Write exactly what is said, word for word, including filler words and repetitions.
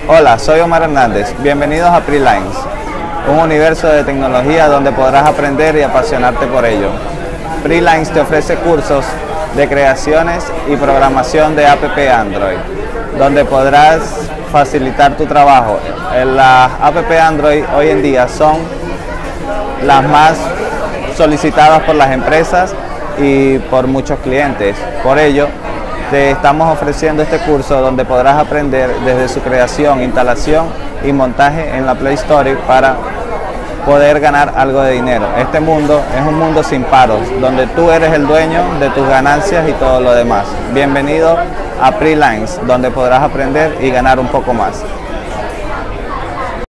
Hola, soy Omar Hernández. Bienvenidos a Prelines, un universo de tecnología donde podrás aprender y apasionarte por ello. Prelines te ofrece cursos de creaciones y programación de app Android, donde podrás facilitar tu trabajo. Las app Android hoy en día son las más solicitadas por las empresas y por muchos clientes. Por ello, te estamos ofreciendo este curso donde podrás aprender desde su creación, instalación y montaje en la Play Store para poder ganar algo de dinero. Este mundo es un mundo sin paros, donde tú eres el dueño de tus ganancias y todo lo demás. Bienvenido a Prelines, donde podrás aprender y ganar un poco más.